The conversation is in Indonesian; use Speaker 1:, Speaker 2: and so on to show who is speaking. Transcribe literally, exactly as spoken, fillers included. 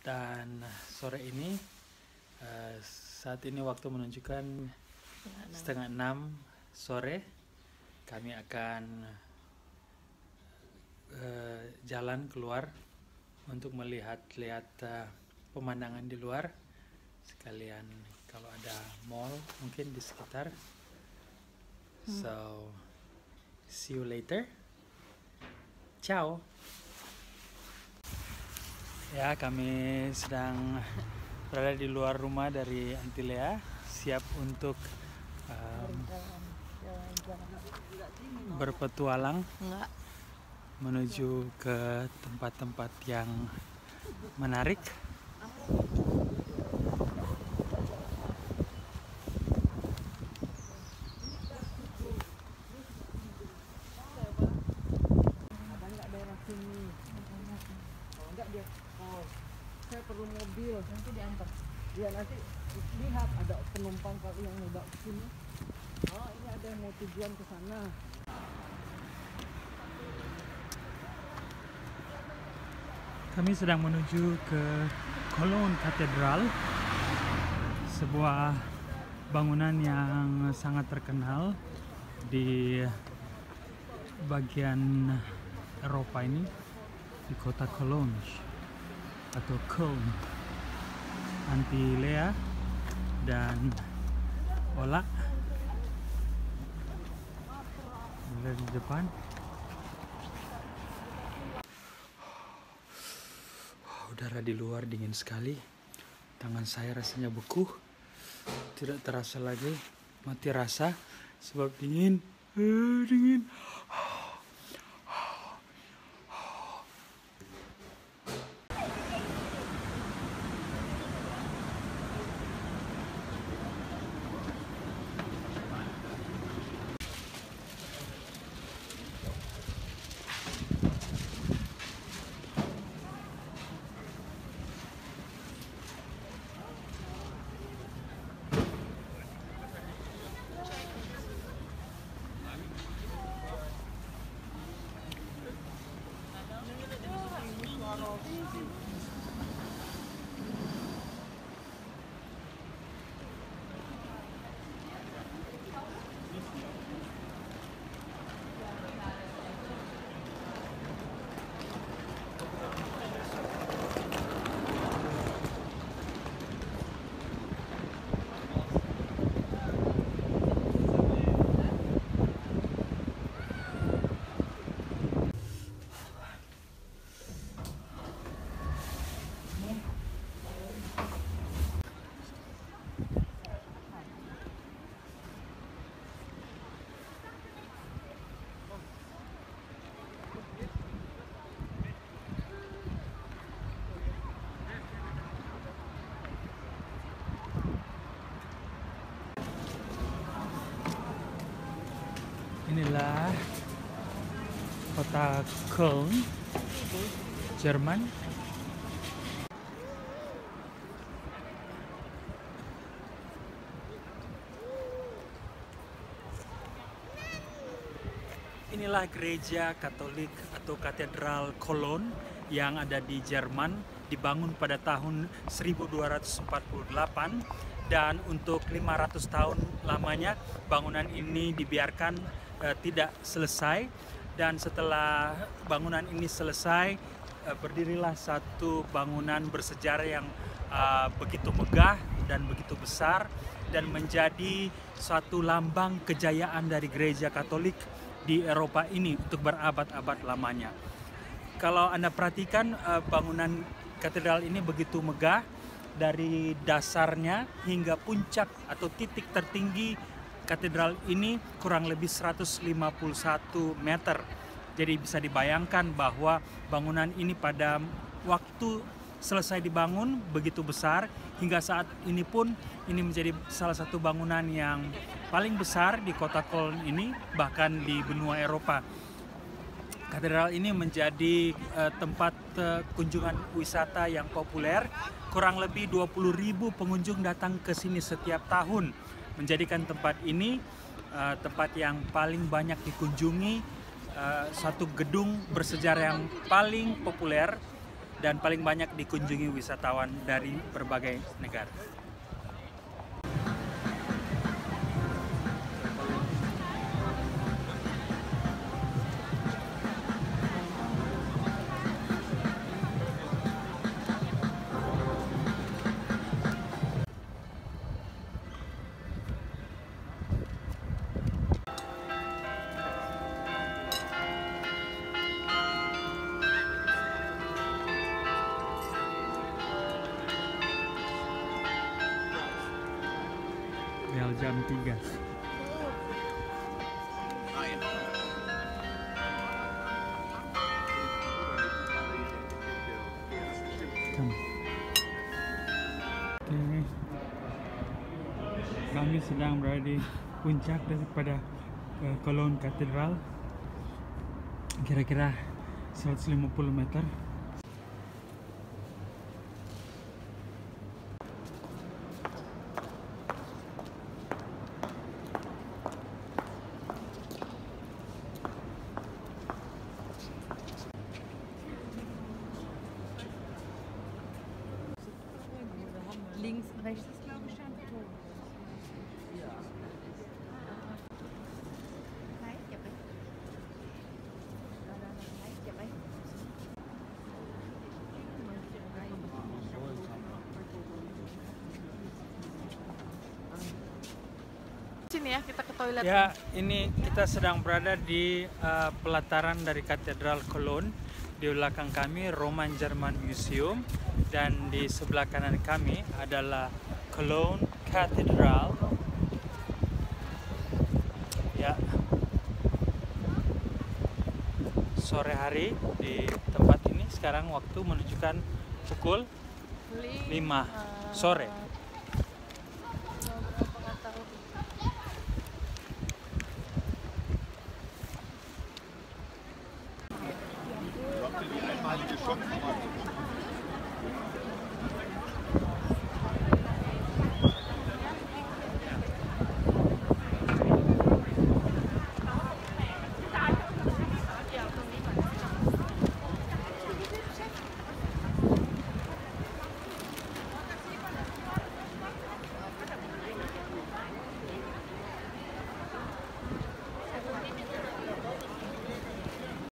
Speaker 1: Dan sore ini uh, saat ini waktu menunjukkan setengah enam sore. Kami akan uh, jalan keluar untuk melihat-lihat uh, pemandangan di luar. Sekalian kalau ada mall mungkin di sekitar. So see you later. Ciao. Ya, kami sedang berada di luar rumah dari Antilea, siap untuk um, berpetualang menuju ke tempat-tempat yang menarik.
Speaker 2: Saya perlu mobil,
Speaker 3: nanti diantar.
Speaker 2: ya nanti lihat ada penumpang kalau yang mau ke sini. Oh, ini ada yang mau tujuan ke sana.
Speaker 1: Kami sedang menuju ke Cologne Cathedral, sebuah bangunan yang sangat terkenal di bagian Eropa ini, di kota Cologne atau Köln, Antilea dan Ola. Mulai di depan. Udara di luar dingin sekali. Tangan saya rasanya beku. Tidak terasa lagi mati rasa sebab dingin. Uh, dingin. Inilah kota Köln, Jerman. Inilah gereja Katolik atau Katedral Cologne yang ada di Jerman, dibangun pada tahun seribu dua ratus empat puluh delapan, dan untuk lima ratus tahun lamanya bangunan ini dibiarkan Uh, tidak selesai, dan setelah bangunan ini selesai uh, berdirilah satu bangunan bersejarah yang uh, begitu megah dan begitu besar dan menjadi suatu lambang kejayaan dari gereja Katolik di Eropa ini untuk berabad-abad lamanya. Kalau Anda perhatikan uh, bangunan katedral ini begitu megah, dari dasarnya hingga puncak atau titik tertinggi katedral ini kurang lebih seratus lima puluh satu meter. Jadi bisa dibayangkan bahwa bangunan ini pada waktu selesai dibangun begitu besar, hingga saat ini pun ini menjadi salah satu bangunan yang paling besar di kota Köln ini, bahkan di benua Eropa. Katedral ini menjadi uh, tempat uh, kunjungan wisata yang populer. Kurang lebih dua puluh ribu pengunjung datang ke sini setiap tahun, menjadikan tempat ini uh, tempat yang paling banyak dikunjungi, uh, satu gedung bersejarah yang paling populer dan paling banyak dikunjungi wisatawan dari berbagai negara. Bel jam tiga. Oke, kami sedang berada di puncak daripada uh, Cologne Katedral, kira-kira seratus lima puluh meter.
Speaker 2: Links, rechts ist glaube ich schon Ton. Ja. Sini ya, kita ke toilet.
Speaker 1: Ya, ini kita sedang berada di uh, pelataran dari Katedral Cologne. Di belakang kami Roman German Museum, dan di sebelah kanan kami adalah Cologne Cathedral. Ya, sore hari di tempat ini sekarang waktu menunjukkan pukul lima sore.
Speaker 3: einmalige Schockformat